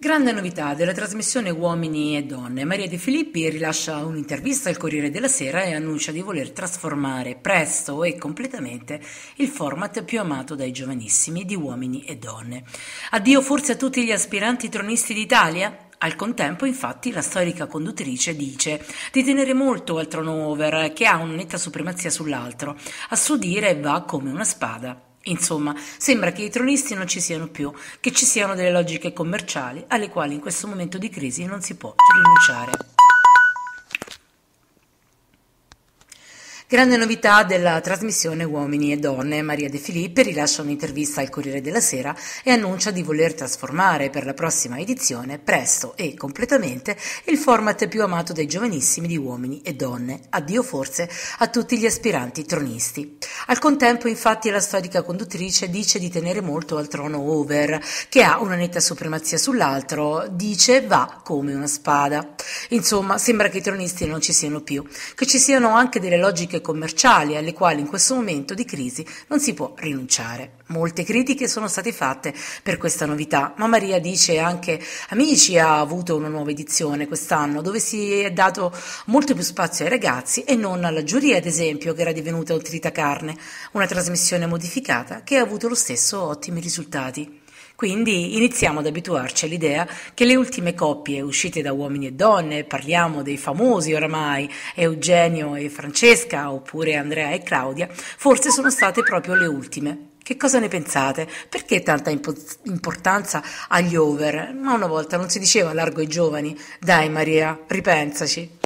Grande novità della trasmissione Uomini e Donne. Maria De Filippi rilascia un'intervista al Corriere della Sera e annuncia di voler trasformare presto e completamente il format più amato dai giovanissimi di Uomini e Donne. Addio forse a tutti gli aspiranti tronisti d'Italia? Al contempo, infatti, la storica conduttrice dice di tenere molto al turnover, che ha una netta supremazia sull'altro. A suo dire va come una spada. Insomma, sembra che i tronisti non ci siano più, che ci siano delle logiche commerciali alle quali in questo momento di crisi non si può rinunciare. Grande novità della trasmissione Uomini e Donne. Maria De Filippi rilascia un'intervista al Corriere della Sera e annuncia di voler trasformare per la prossima edizione, presto e completamente, il format più amato dai giovanissimi di Uomini e Donne. Addio forse a tutti gli aspiranti tronisti. Al contempo, infatti, la storica conduttrice dice di tenere molto al trono over, che ha una netta supremazia sull'altro, dice va come una spada. Insomma, sembra che i tronisti non ci siano più, che ci siano anche delle logiche commerciali alle quali in questo momento di crisi non si può rinunciare. Molte critiche sono state fatte per questa novità, ma Maria dice anche Amici ha avuto una nuova edizione quest'anno dove si è dato molto più spazio ai ragazzi e non alla giuria, ad esempio, che era divenuta un tritacarne, una trasmissione modificata che ha avuto lo stesso ottimi risultati. Quindi iniziamo ad abituarci all'idea che le ultime coppie uscite da Uomini e Donne, parliamo dei famosi oramai Eugenio e Francesca oppure Andrea e Claudia, forse sono state proprio le ultime. Che cosa ne pensate? Perché tanta importanza agli over? Ma una volta non si diceva largo ai giovani? Dai Maria, ripensaci.